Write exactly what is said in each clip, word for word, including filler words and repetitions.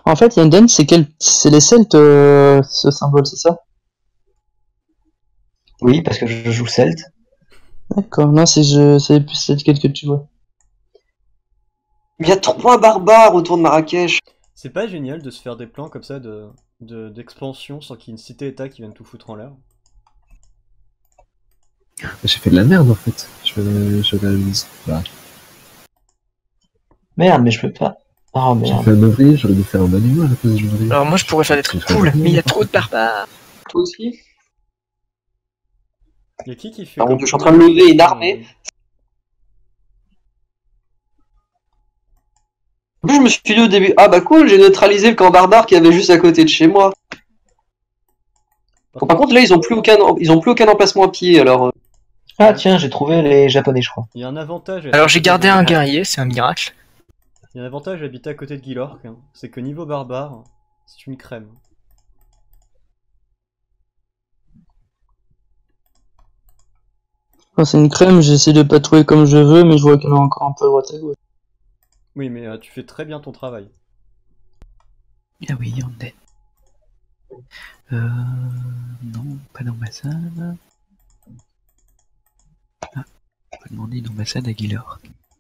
En fait, Yanden, c'est quel... c'est les Celtes, euh, ce symbole, c'est ça? Oui, parce que je joue Celte. D'accord, non, c'est je... c'est plus Celtes que tu vois. Il y a trois barbares autour de Marrakech. C'est pas génial de se faire des plans comme ça de de- d'expansion sans qu'il y ait une cité-état qui vienne tout foutre en l'air. J'ai fait de la merde en fait. Je, je réalise. Bah, Merde, mais je peux pas. Oh j'ai merde. fait un ouvrier, j'aurais dû faire un bâtiment à la place du ouvrier. Alors moi je pourrais faire des trucs cool, mais il y a trop de barbares. Toi aussi. Y'a qui qui fait Par comme contre, je suis en train de lever une armée. En plus, je me suis dit au début, ah bah cool, j'ai neutralisé le camp barbare qui avait juste à côté de chez moi. Bon, par contre, là, ils ont plus aucun, ils ont plus aucun emplacement à pied, alors. euh, Ah tiens, j'ai trouvé les japonais, je crois. Il y a un avantage. à être Alors à j'ai côté gardé de- un guerrier, c'est un miracle. Il y a un avantage à habiter à côté de Guilorc, hein. C'est que niveau barbare, c'est une crème. Enfin, c'est une crème, j'essaie de patrouiller comme je veux, mais je vois qu'il y en a encore un peu à droite à gauche. Oui, mais euh, tu fais très bien ton travail. Ah oui, on est. Euh. Non, pas d'ambassade. Ah, on peut demander une ambassade à Guilor.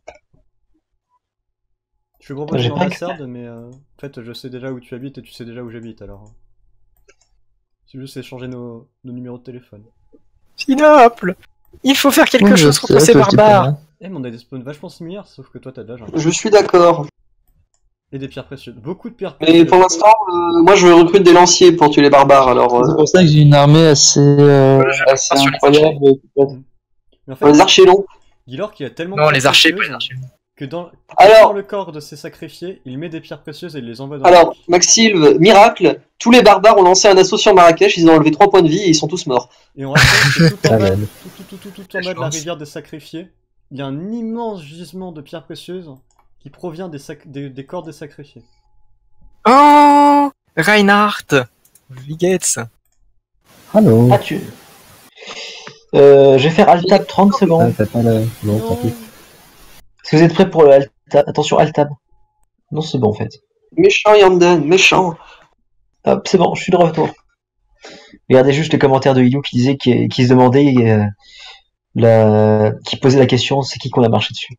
Je te propose J'ai une pas ambassade, mais euh, en fait, je sais déjà où tu habites et tu sais déjà où j'habite, alors. C'est juste échanger nos, nos numéros de téléphone. Sinople, il faut faire quelque Ouais, chose je contre sais, ces toi, je t'ai pas barbares. mal. Eh, mais on a des spawns vachement similaires, sauf que toi t'as de l'argent. Je suis d'accord. Et des pierres précieuses. Beaucoup de pierres Mais précieuses. pour l'instant, euh, moi, je recrute des lanciers pour tuer les barbares, alors. euh, C'est pour ça que j'ai une armée assez, euh, je assez pars sur les incroyable. Mais en Les fait, archers longs. Guilorc il a tellement Non, de les pierres archers, pas précieuses les archers. que dans, que Alors- dans le corps de ses sacrifiés, il met des pierres précieuses et il les envoie dans Alors, le Maxilve, miracle, tous les barbares ont lancé un assaut sur Marrakech, ils ont enlevé trois points de vie et ils sont tous morts. Et on rappelle que tout en Ah, bas, man. tout, tout, tout, tout, tout en bas de la rivière des sacrifiés, il y a un immense gisement de pierres précieuses qui provient des, sac- des, des corps des sacrifiés. Oh, Reinhardt, Vigets. Allô. Ah tu. Euh, je vais faire Alt-Tab trente Ah, secondes. t'as pas la. Non, tant pis. Est-ce que vous êtes prêts pour le Alt-Tab? Attention, Alt-Tab. Non, c'est bon en fait. Méchant Yanden, méchant. Hop, c'est bon, je suis de retour. Regardez juste les commentaires de You qui disait qui, qui se demandait, euh, la... qui posait la question, c'est qui qu'on a marché dessus.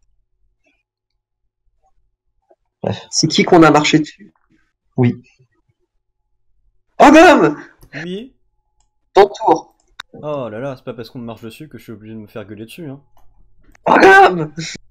Bref. C'est qui qu'on a marché dessus? Oui. Oh gomme! Oui. Ton tour. Oh là là, c'est pas parce qu'on me marche dessus que je suis obligé de me faire gueuler dessus, hein. Oh gomme!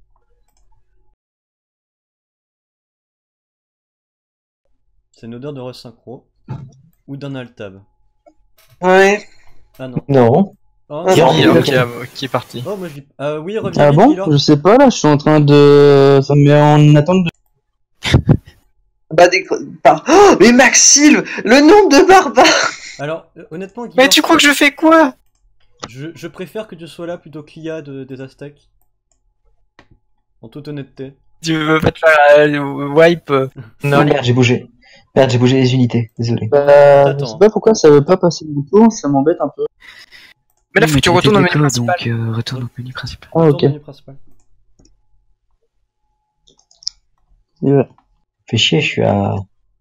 C'est une odeur de resynchro. Ou d'un altab. Ouais. Ah non. Non. Oh, Ah, Qui, non. euh, qui, a- qui est parti. oh moi je dis. Ah oui, reviens Ah vite, bon? Guilorc. Je sais pas, là, je suis en train de... Ça me met en attente de... Bah, des... par- Oh, mais Maxilve, le nombre de barbares! Alors, euh, honnêtement, Mais Guilorc, tu crois que je fais quoi? je, je préfère que tu sois là plutôt que l'I A de- des Aztèques. En toute honnêteté. Tu veux pas te faire euh, wipe euh, Non, Non, merde, j'ai bougé. Merde, j'ai bougé les unités. Désolé. Bah, je Attends. sais pas pourquoi ça veut pas passer du tout, ça m'embête un peu. mais là faut que tu retournes au menu déco, principal. donc euh, retourne au menu principal. Ah, Retourne ok. au menu principal. Ouais. Fais chier, je suis à...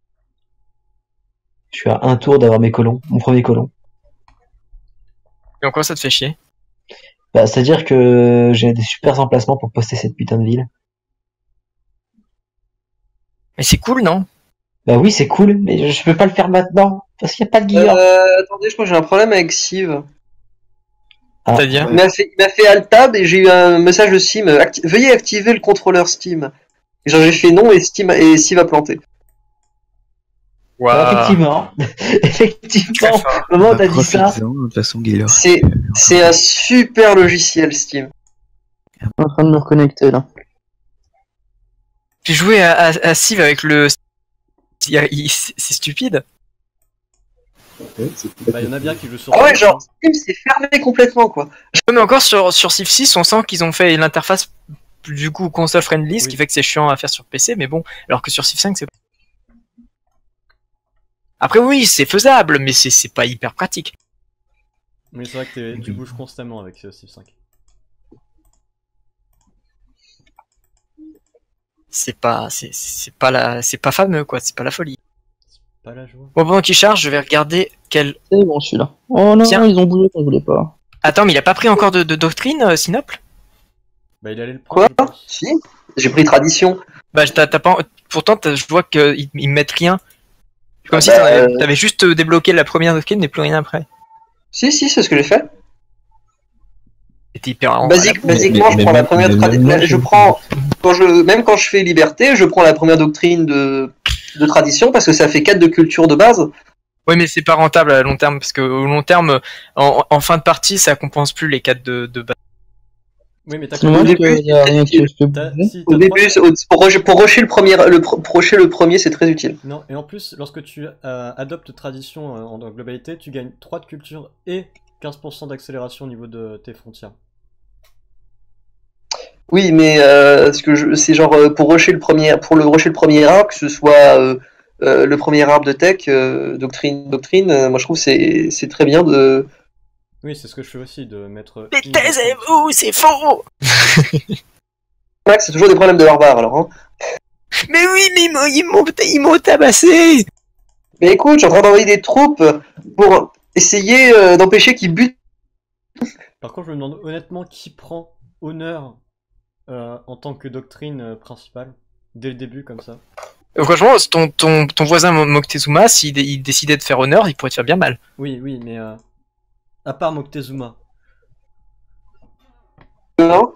Je suis à un tour d'avoir mes colons, mon premier colon. Et en quoi ça te fait chier? Bah, c'est-à-dire que j'ai des super emplacements pour poster cette putain de ville. Mais c'est cool, non? Bah oui, c'est cool, mais je peux pas le faire maintenant, parce qu'il y a pas de guillard. Euh, attendez, je crois que j'ai un problème avec Siv. Ah, C'est-à-dire? Il m'a fait, il m'a fait Alt-Tab et j'ai eu un message de Steam. Acti- Veuillez activer le contrôleur Steam. Et genre, j'ai fait non et Steam et Siv a planté. alors, Waouh. effectivement, Très effectivement, fort. au moment où Bah, t'as dit ça, profites-en, de toute façon, Guilor. C'est, c'est un super logiciel Steam. Je suis en train de me reconnecter, là. J'ai joué à, à, à Civ avec le... il y a- il- C'est c'est stupide. Ouais, c'est Bah, il y en a bien qui jouent sur. Ah ouais, genre, Steam c'est fermé complètement, quoi. Mais encore sur, sur Civ six, on sent qu'ils ont fait l'interface du coup console friendly, ce Oui. qui fait que c'est chiant à faire sur P C, mais bon, alors que sur Civ cinq, c'est... Après oui, c'est faisable, mais c'est c'est pas hyper pratique. Mais c'est vrai que t'es- tu bouges constamment avec ce Civ cinq. C'est pas, c'est c'est pas la, c'est pas fameux quoi, c'est pas la folie. Pas la joie. Bon, pendant qu'il charge, je vais regarder quel... C'est bon, je suis là. Oh non, Tiens. ils ont bougé quand je voulais pas. Attends, mais il a pas pris encore de, de doctrine, euh, Sinople? Bah, il allait le prendre. Quoi? je pense. Si, j'ai pris tradition. Bah, t'as t'as pas... Pourtant, t'as- je vois qu'ils ils mettent rien. Comme Ah si bah, t'en avais- euh, t'avais juste débloqué la première doctrine, mais plus rien après. Si, si, c'est ce que j'ai fait. C'était hyper... Basique, mais- basiquement, mais- je prends mais- la première mais tradition. même moi, Je je- prends, quand je, même quand je fais liberté, je prends la première doctrine de, de tradition parce que ça fait quatre de culture de base. Oui, mais c'est pas rentable à long terme, parce que au long terme, en, en fin de partie, ça compense plus les quatre de, de base. Oui, mais t'as C'est quand même... dommage début, qu'il y a rien qui se t'as- bouger. si, Au t'as début, trois- c'est- pour, rusher- pour rusher le premier, le, pr- pour rusher le premier, c'est très utile. Non, et en plus, lorsque tu euh, adoptes tradition euh, en globalité, tu gagnes trois de culture et quinze pour cent d'accélération au niveau de tes frontières. Oui, mais euh, ce que je, c'est genre euh, pour rusher le premier, pour le rusher le premier arbre, que ce soit euh, euh, le premier arbre de tech, euh, doctrine, doctrine. euh, moi, je trouve que c'est c'est très bien de. Oui, c'est ce que je fais aussi, de mettre... Mais une- taisez-vous, c'est faux! Max, c'est toujours des problèmes de barbare, alors. Hein. Mais oui, mais ils m'ont- ils m'ont ils m'ont tabassé! Mais écoute, je suis en train d'envoyer des troupes pour essayer euh, d'empêcher qu'ils butent. Par contre, je me demande honnêtement qui prend honneur euh, en tant que doctrine euh, principale, dès le début, comme ça. Euh, Franchement, ton, ton, ton voisin Mo- Moctezuma, s'il dé- il décidait de faire honneur, il pourrait te faire bien mal. Oui, oui, mais... Euh, à part Moctezuma. Non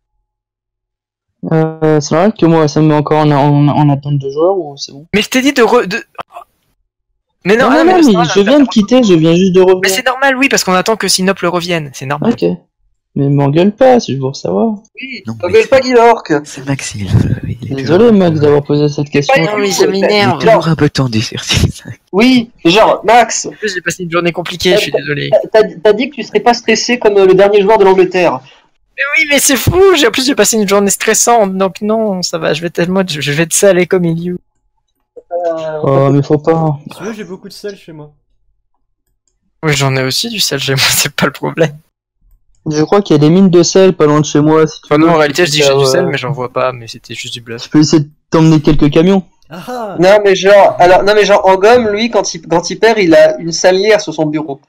Euh, c'est normal que moi, ça me met encore en, en, en attente de joueurs ou c'est bon? Mais je t'ai dit de re... De... Mais non, Non, ah, non, mais non, c'est mais normal, je viens de t'as- quitter, je viens juste de Mais revenir. c'est normal, oui, parce qu'on attend que Sinople revienne, c'est normal. Ok. Mais m'engueule pas, c'est juste pour savoir. Oui, Non, t'engueules mais- pas Guilorc. C'est Maxime. Il est Désolé, toujours- Max, d'avoir posé cette question. pas- Non, mais ça Il m'énerve. est toujours un peu tendu, Certis. Oui, genre, Max, En plus, j'ai passé une journée compliquée, je suis désolé. t'as t'as dit que tu serais pas stressé comme euh, le dernier joueur de l'Angleterre. Mais oui, mais c'est fou, j'ai en plus j'ai passé une journée stressante, donc non, ça va, je vais tellement, je je vais te saler comme Iliou. Oh, mais faut pas. Si tu veux, j'ai beaucoup de sel chez moi. Oui, j'en ai aussi du sel chez moi, c'est pas le problème. Je crois qu'il y a des mines de sel pas loin de chez moi. Si tu Enfin non, veux, en réalité, je dis que j'ai faire, du sel, euh, mais j'en vois pas, mais c'était juste du bluff. Je peux essayer de t'emmener quelques camions. Ah ah. Non, mais genre, alors, non, mais genre, en gomme, lui, quand il, quand il perd, il a une salière sur son bureau.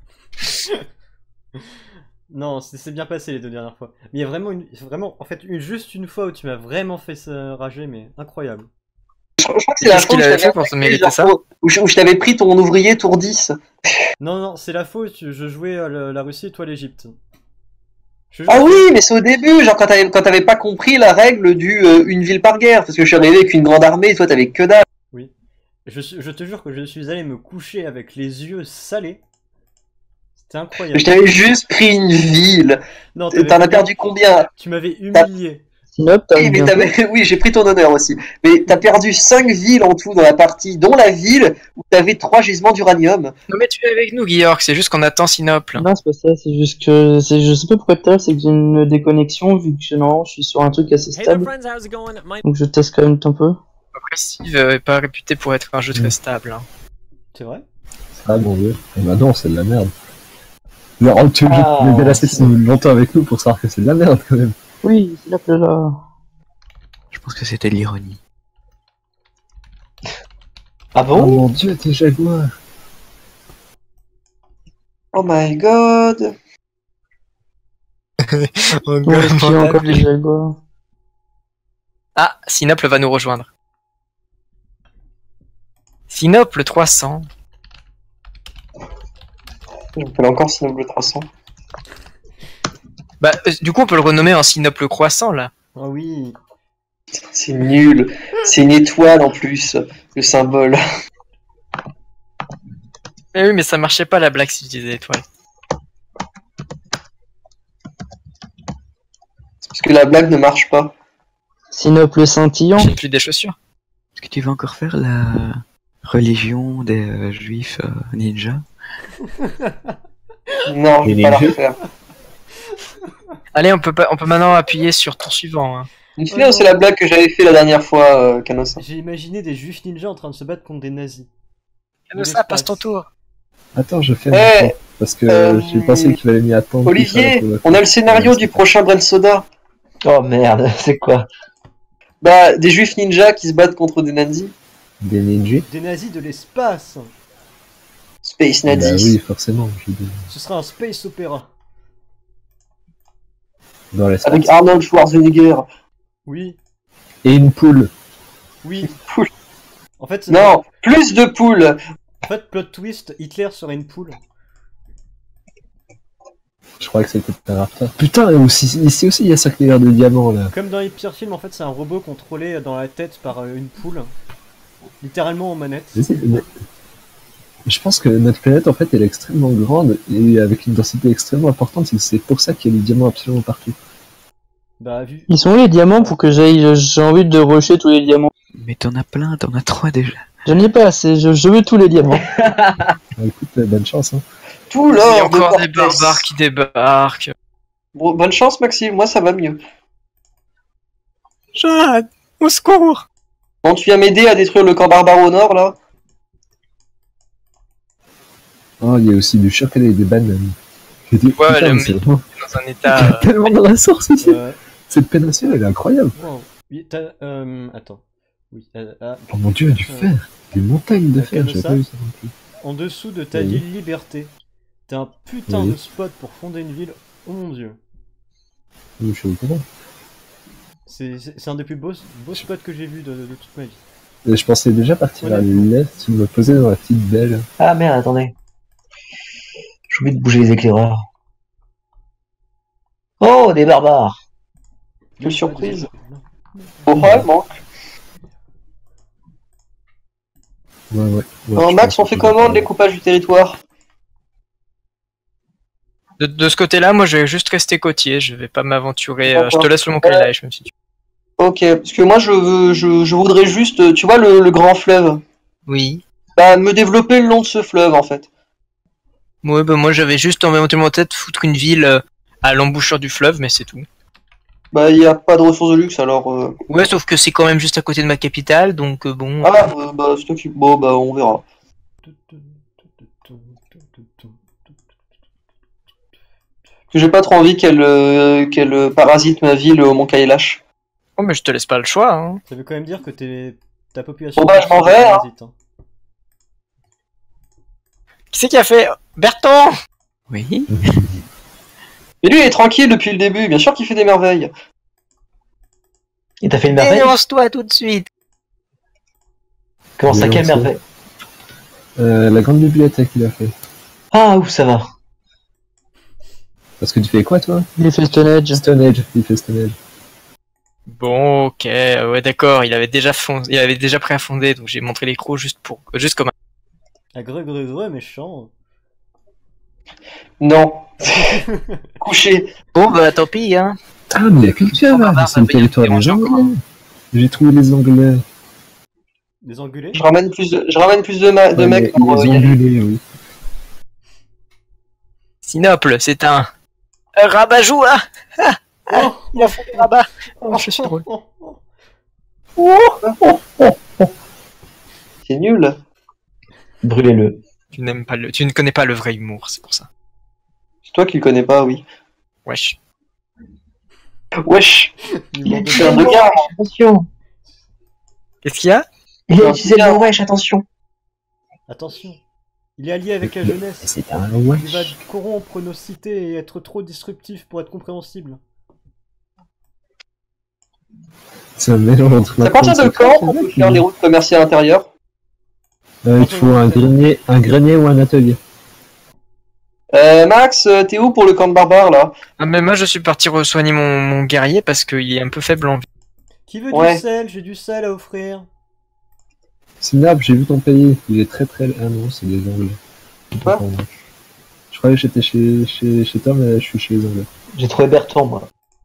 Non, c'est c'est bien passé les deux dernières fois. Mais il y a vraiment, une, vraiment en fait, une, juste une fois où tu m'as vraiment fait ça rager, mais incroyable. Je, je crois que Et c'est la qu'est-ce fois où qu'il je avait t'avais fait pour se attaqué, mériter genre, ça? où je, où je t'avais pris ton ouvrier tour dix. Non, non, c'est la faute, je jouais à la, la Russie et toi l'Egypte. Je joue- Ah oui, mais c'est au début, genre quand t'avais, quand t'avais pas compris la règle du euh, une ville par guerre, parce que je suis arrivé avec une grande armée et toi t'avais que dalle. Je, suis- je te jure que je suis allé me coucher avec les yeux salés. C'était incroyable. Je t'avais juste pris une ville. Non, t'avais- T'en as perdu combien? Tu m'avais humilié. Sinop, t'as Oui, mais bien t'avais- fait. oui, j'ai pris ton honneur aussi. Mais t'as perdu cinq villes en tout dans la partie, dont la ville où t'avais trois gisements d'uranium. Non mais tu es avec nous, Guillaume, c'est juste qu'on attend Sinople. Non, c'est pas ça, c'est juste que. c'est- Je sais pas pourquoi tout à l'heure, c'est que j'ai une déconnexion vu que non, je suis sur un truc assez Hey there, stable. friends, how's it going? My Donc je teste quand même un peu. Après, Civ euh, est pas réputé pour être un jeu très stable. Hein. C'est vrai? Ah mon dieu. Et bah non, c'est de la merde. Non, tu Ah, es resté si longtemps avec nous pour savoir que c'est de la merde quand même. Oui, c'est là que là. Je pense que c'était de l'ironie. Ah Oh bon? mon dieu, tes jaguars. Oh my god. Ouais, qui a encore des jaguars. Ah, Sinople va nous rejoindre. Sinople trois cents. On peut encore Sinople trois cents. Bah, euh, du coup, on peut le renommer en Sinople croissant là. Ah oui. C'est nul. C'est une étoile en plus, le symbole. Mais oui, mais ça marchait pas la blague si je disais étoile. Parce que la blague ne marche pas. Sinop le scintillant. J'ai plus des chaussures. Est-ce que tu vas encore faire la religion des euh, juifs euh, ninja? Non, je vais Et pas la les jeux refaire. Allez, on peut pas, on peut maintenant appuyer sur ton suivant. Hein. Une fois, c'est la blague que j'avais fait la dernière fois, euh, Canossa. J'ai imaginé des juifs ninjas en train de se battre contre des nazis. Ça passe ton tour. Attends, je fais Eh, mon tour, parce que euh, j'ai pensé qu'il fallait m'y attendre. Olivier, tout ça, on a le scénario du prochain Brel Soda. Oh merde, c'est quoi? Bah, des juifs ninjas qui se battent contre des nazis. Des ninjas. Des nazis de l'espace. Space Bah Nazis. oui, forcément. je dis. Ce sera un space opéra. Dans l'espace. Avec Arnold Schwarzenegger. Oui, Et une poule. oui. Poule. En fait, Non, plus de poules. en fait, plot twist, Hitler serait une poule. Je crois que c'était un raptor. Putain, et aussi, ici aussi, il y a sa cuillère de diamant, là. Comme dans les pires films, en fait, c'est un robot contrôlé dans la tête par euh, une poule. Littéralement en manette. Mais c'est- mais- Je pense que notre planète, en fait, elle est extrêmement grande et avec une densité extrêmement importante. et C'est pour ça qu'il y a des diamants absolument partout. Bah, vu. Ils sont où les diamants pour que j'aille. J'ai envie de rusher tous les diamants. Mais t'en as plein, t'en as trois déjà. Je n'ai pas assez, je, je veux tous les diamants. Ah, écoute, euh, bonne chance. Hein. Tout Il y a l'or de encore des Cortés. barbares qui débarquent. Bon, bonne chance, Maxime. Moi, ça va mieux. Jeanne, au secours! Bon, tu viens m'aider à détruire le camp barbare au nord, là. Oh, il y a aussi du chocolat et des bananes. J'ai dit, Ouais, putain, le mais c'est mec- vraiment... Dans un Il y a état. euh, tellement de ressources ici. Euh, Cette péninsule, elle est incroyable. wow. Oui, t'as- euh, attends. Oui, euh, ah, Oh mon dieu, du Euh, fer. Des montagnes de t'as fer, vu j'ai ça pas vu ça non plus. en dessous de ta Oui. ville Liberté, t'as un putain Oui. de spot pour fonder une ville. Oh mon dieu. Oui, je suis au courant. C'est c'est- c'est un des plus beaux, beaux spots que j'ai vu de, de toute ma vie. Et je pensais déjà partir Voilà. à l'est, tu me posais dans la petite belle. Ah merde, attendez. J'ai oublié de bouger les éclaireurs. Oh, des barbares. Quelle surprise. Non. Au ouais, manque. Ouais, ouais. ouais Alors, je Max, pense on fait que- comment le découpage du territoire? De, de ce côté-là, moi, je vais juste rester côtier. Je vais pas m'aventurer. euh, je te D'accord. laisse le mon Kailash, même si tu. Ok, parce que moi, je veux, je, je voudrais juste, tu vois, le, le grand fleuve. Oui. Bah, me développer le long de ce fleuve, en fait. Ouais, bah moi, j'avais juste en éventuellement en tête foutre une ville euh, à l'embouchure du fleuve, mais c'est tout. Bah, il n'y a pas de ressources de luxe, alors... Euh... Ouais, sauf que c'est quand même juste à côté de ma capitale, donc euh, bon. Ah, euh, bah, c'est toi qui... Bon, bah, on verra. Parce que j'ai pas trop envie qu'elle euh, qu'elle euh, parasite ma ville au Mont Kailash. Oh, mais je te laisse pas le choix. Hein. Ça veut quand même dire que t'es ta population. Bon, bah, je m'en vais, hein. parasite, hein. Qui c'est qui a fait Bertrand? Oui. Mais lui, il est tranquille depuis le début, bien sûr qu'il fait des merveilles. Et t'as fait une merveille? Dénonce-toi tout de suite. Comment ça, quelle Dénonce-toi. merveille? Euh, la grande bibliothèque, il a fait. Ah, ouf, ça va. Parce que tu fais quoi, toi? Il fait Stone Age. Stone Age, il fait Stone Age. Bon, ok, euh, ouais, d'accord. Il avait déjà fond... il avait déjà prêt à fonder, donc j'ai montré l'écrou juste pour, juste comme un. Ah, gré, gré, gré, méchant. Non. Couché. Bon, bah tant pis, hein. Ah, mais la culture, là, barbare, c'est le ça veut dire territoire que des t'es mangé Anglais. J'ai trouvé les Anglais. Des engueulés. Je ramène plus de, je ramène plus de, ma... de Ouais, mecs les, pour... les euh, y aller. Angulés, oui. Sinople, c'est un. un rabat-joie. Ah, ah, Oh, il a fait le rabat. Oh, je suis drôle. C'est nul. Brûlez-le. Tu n'aimes pas le, tu ne connais pas le vrai humour, c'est pour ça. C'est toi qui le connais pas, oui. Wesh. Wesh. Il m'en C'est un donne- regard. Attention. Qu'est-ce qu'il y a? Il a utilisé le mot wesh, attention. Attention. Il est allié avec la jeunesse. C'est un wesh. Il va corrompre nos cités et être trop disruptif pour être compréhensible. C'est un mélange entre À Macron partir et de quand Sarkozy, on peut qui- faire des routes commerciales intérieures? Euh, il te faut un grenier, un grenier ou un atelier. euh, Max, euh, t'es où pour le camp de barbares, là? Ah, mais moi, je suis parti resoigner mon, mon guerrier parce qu'il est un peu faible en vie. Qui veut Ouais. du sel? J'ai du sel à offrir. Synap, j'ai vu ton pays. Il est très très. Ah non, c'est des Anglais. Quoi Attends, moi. Je croyais que j'étais chez, chez, chez toi, mais je suis chez les Anglais. J'ai trouvé Bertrand, moi.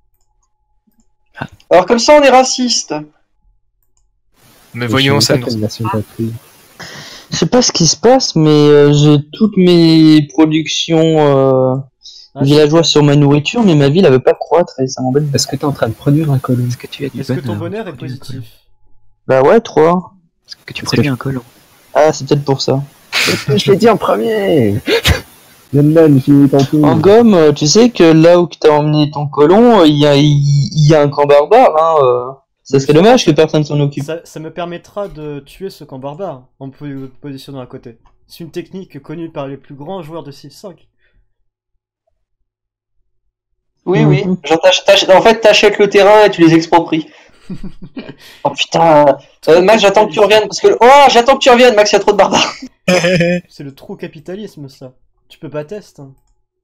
Alors comme ça, on est raciste. Mais voyons, Je ça sais nous. pas quelle version t'as pris. Je sais pas ce qui se passe, mais euh, j'ai toutes mes productions euh, Ah, villageoises sur ma nourriture, mais ma ville elle veut pas croître et ça m'embête. Est-ce que t'es en train de produire un colon? Est-ce que tu as du Est-ce que ton bonheur bonheur est aujourd'hui, un colon? positif? Bah ouais, trois. Est-ce que tu Est-ce produis que- un colon? Ah, c'est peut-être pour ça. Je l'ai dit en premier. Yann, finis ton tour. En gomme, euh, tu sais que là où que t'as emmené ton colon, euh, il y a, il y a un camp barbare, hein. euh. Ça serait dommage que personne s'en occupe. Ça, ça me permettra de tuer ce camp barbare en me positionnant à côté. C'est une technique connue par les plus grands joueurs de Civ cinq. Oui, Mhm. oui. Genre, t'ach- t'ach- en fait, t'achètes le terrain et tu les expropries. Oh putain. Euh, Max, j'attends que tu reviennes parce que. Oh, j'attends que tu reviennes, Max, il y a trop de barbares. C'est le trou capitalisme, ça. Tu peux pas tester. Hein.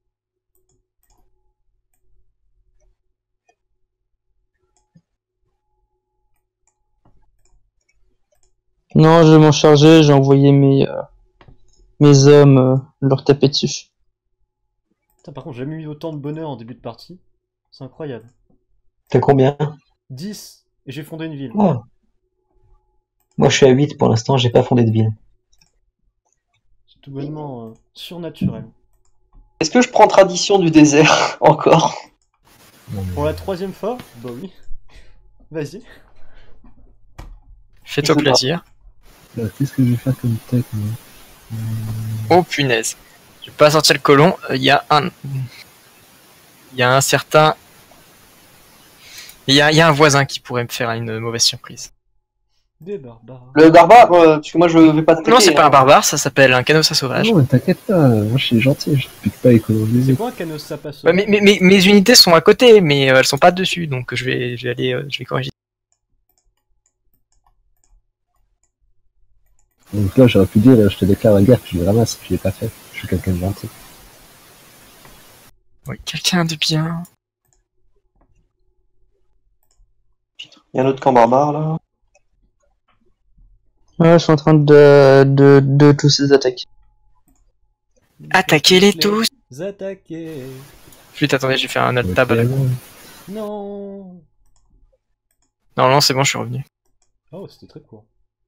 Non, je vais m'en charger, j'ai envoyé mes, euh, mes hommes euh, leur taper dessus. Putain, par contre, j'ai jamais eu autant de bonheur en début de partie. C'est incroyable. T'as combien? dix. Et j'ai fondé une ville. Oh. Moi, je suis à huit pour l'instant, j'ai pas fondé de ville. C'est tout bonnement euh, surnaturel. Est-ce que je prends tradition du désert encore? Non, mais- Pour la troisième fois? Bah oui. Vas-y. Fais-toi Je sais pas. plaisir. Alors, qu'est-ce que je vais faire comme tech, moi? Oh punaise. Je vais pas sortir le colon. Il y a un. Il y a un certain. Il y a, il y a un voisin qui pourrait me faire une mauvaise surprise. Des barbares. Le barbare, euh, parce que moi je vais pas t'attaquer. Non, c'est pas hein. un barbare, ça s'appelle un canossa sauvage. Non, mais t'inquiète pas, moi je suis gentil, je ne pique pas C'est économiser. quoi un canot sapasso? Ouais, mais, mais, mais mes unités sont à côté, mais euh, elles sont pas dessus, donc je vais, je vais aller, euh, je vais corriger. Donc là, j'aurais pu dire, je te déclare la guerre, puis je les ramasse, puis je l'ai pas fait. Je suis quelqu'un de gentil. Oui, quelqu'un de bien. Il y a un autre camp barbare là. Ouais, je suis en train de, de, de tous ces attaques. Attaquez-les tous. Attaquez. Vite, attendez, j'ai fait un alt Ouais, tab. à la- vraiment. Non. Non, non, c'est bon, je suis revenu. Oh, c'était très court.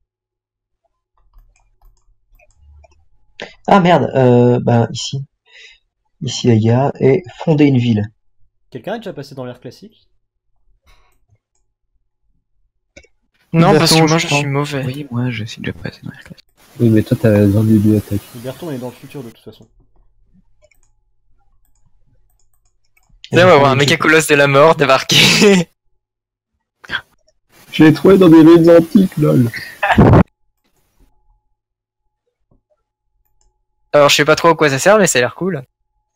Ah merde, euh, bah ici. Ici, les gars, et fonder une ville. Quelqu'un est déjà passé dans l'ère classique? Non, Berton, parce que moi je je crois. suis mauvais. Oui, moi je suis déjà passé dans la classe. Oui, mais toi, t'as dans la bibliothèque. Berton est dans le futur de toute façon. Là, on va voir un méga colosse de la mort débarquer. Je l'ai trouvé dans des ruines antiques, lol. Alors, je sais pas trop à quoi ça sert, mais ça a l'air cool.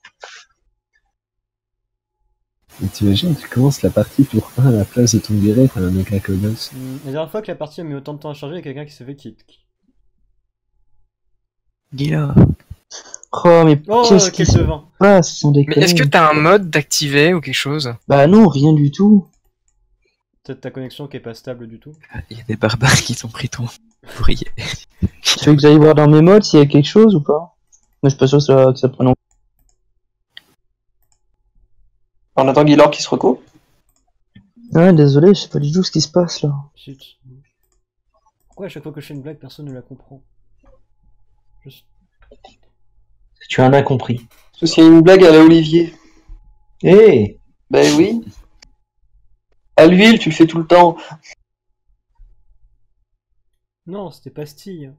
Et t'imagines, tu commences la partie pour un à la place de ton guerrier, t'as un méga colosse. Hmm, La dernière fois que la partie a mis autant de temps à charger, il y a quelqu'un qui s'est fait quitte. Dis-là. Oh, mais Oh, qu'est-ce quel qui se devin! passe sans Mais déconner? est-ce que t'as un mode d'activer ou quelque chose? Bah non, rien du tout. Peut-être ta connexion qui est pas stable du tout. Il y a des barbares qui ont pris ton ouvrier. Tu veux que j'aille voir dans mes modes s'il y a quelque chose ou pas? Mais je suis pas sûr que ça, que ça prenne en... On attend Guilor qui se reco. Ouais, désolé, je sais pas du tout ce qui se passe là. Chut. Pourquoi à chaque fois que je fais une blague, personne ne la comprend? Je suis- Tu as un incompris. Parce qu'il y a une blague à la Olivier. Eh Ben oui. À l'huile, tu le fais tout le temps. Non, c'était pastille.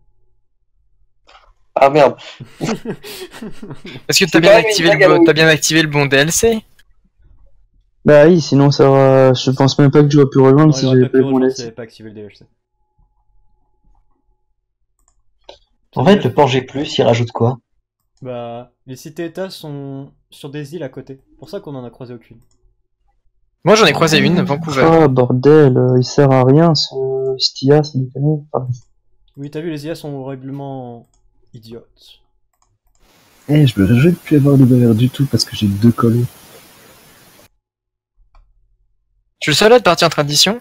Ah merde. Est-ce que C'est t'as quand bien même une activé blague le à bon, l'eau. t'as bien activé le bon D L C? Bah oui, sinon ça va... Je pense même pas que j'aurais pu rejoindre Non, si il aurait j'avais pas pas pu eu mon rejoindre laisse. s'il avait pas activé le D L C. En fait, le port G plus, il rajoute quoi? Bah, les cités-états sont sur des îles à côté. C'est pour ça qu'on en a croisé aucune. Moi, j'en ai croisé une, Vancouver. Ah bordel, euh, il sert à rien ce Stia, ça déconne. Pardon. Oui, t'as vu, les I A sont horriblement idiotes. Eh, je me réjouis de plus avoir de bonheur du tout parce que j'ai deux colons. Tu es le seul à être parti en tradition?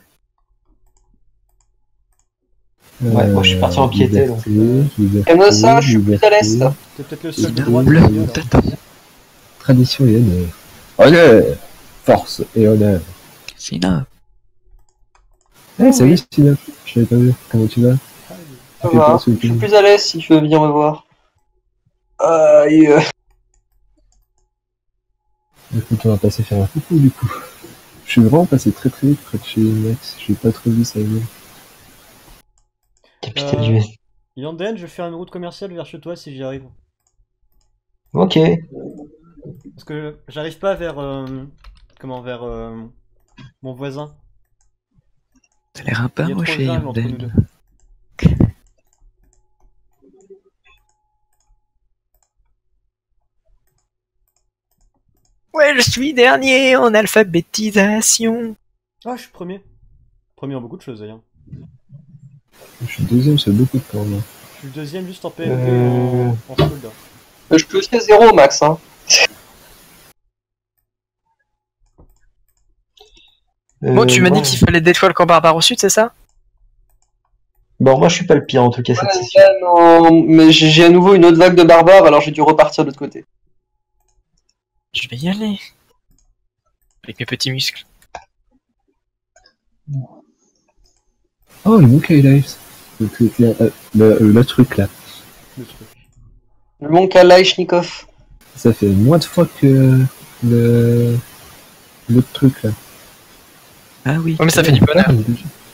Ouais, moi, je suis parti en piété, Euh, liberté, liberté, Et moi, ça, je suis plus à l'est. liberté, T'es peut-être le seul de Il a droite. roule. qui est là. Tata. Tradition et honneur. Honneur! Force et honneur. Sina. Eh, salut Stina, je t'avais pas vu. Comment tu vas? Ça Tu fais va. quoi ce Je suis week-end? plus à l'aise si tu veux venir me voir. Aïe. Écoute, on va passer faire un coucou du coup. Je suis vraiment passé très très vite près de chez Max, j'ai pas trop vu ça venir. Capitaine Euh, du S. Yanden, je vais faire une route commerciale vers chez toi si j'y arrive. Ok. Parce que j'arrive pas vers... euh, comment, vers euh, mon voisin. Ça a l'air un peu Il y a trop moché, de jungle entre nous Yandel. deux. Ouais, je suis dernier en alphabétisation. Ah, je suis premier. Premier en beaucoup de choses d'ailleurs. Je suis deuxième sur beaucoup de temps, là. Je suis le deuxième juste en P M P Euh. en, en soldat. Euh, Je peux aussi à zéro max. Hein. Bon, tu Euh, m'as moi- dit qu'il fallait d'étoiles qu'en barbare au sud, c'est ça? Bon, moi je suis pas le pire en tout cas cette session. Ouais, non, mais j'ai j'ai à nouveau une autre vague de barbares, alors j'ai dû repartir de l'autre côté. Je vais y aller. Avec mes petits muscles. Oh, le Monkey Lives. Le truc là. euh, le, le truc là. Le truc. Le Mon Kalachnikov. Ça fait moins de fois que le. L'autre truc là. Ah oui. Ouais, mais ça fait du bonheur. Ah,